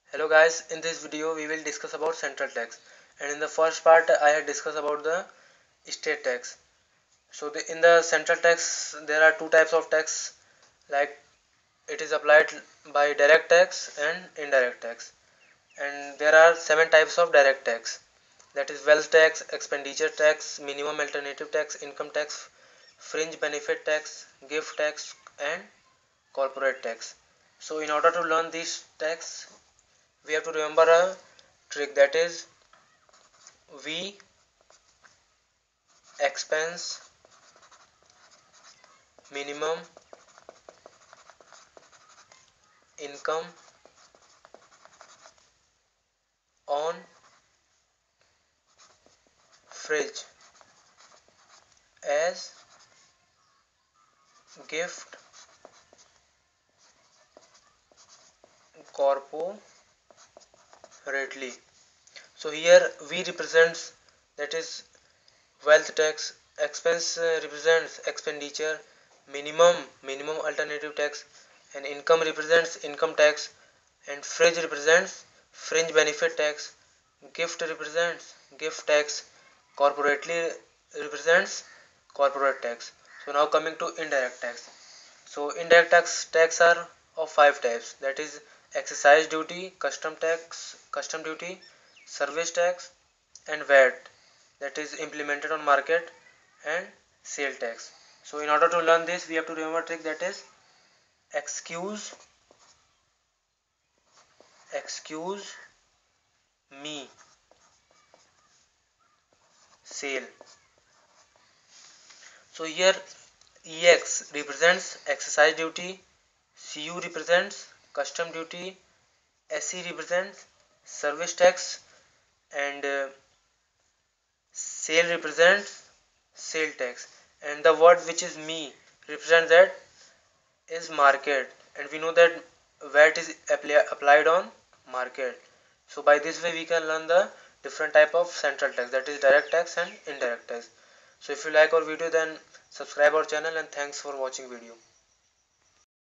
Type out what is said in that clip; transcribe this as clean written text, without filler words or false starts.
Hello guys, in this video we will discuss about central tax, and in the first part I had discussed about the state tax. So in the central tax there are two types of tax, like it is applied by direct tax and indirect tax, and there are seven types of direct tax, that is wealth tax, expenditure tax, minimum alternative tax, income tax, fringe benefit tax, gift tax and corporate tax. So in order to learn these tax we have to remember a trick, that is we expense minimum income on fridge as gift corporately. So here we represents, that is wealth tax, expense represents expenditure, minimum alternative tax, and income represents income tax, and fringe represents fringe benefit tax, gift represents gift tax, corporately represents corporate tax. So now coming to indirect tax. So indirect tax are of five types, that is excise duty, custom duty, service tax and VAT, that is implemented on market, and sale tax. So in order to learn this we have to remember a trick, that is excuse excuse me sale. So here EX represents excise duty, CU represents custom duty, SE represents service tax, and sale represents sale tax. And the word which is me represents that is market, and we know that VAT is applied on market. So by this way we can learn the different type of central tax, that is direct tax and indirect tax. So if you like our video, then subscribe our channel, and thanks for watching video.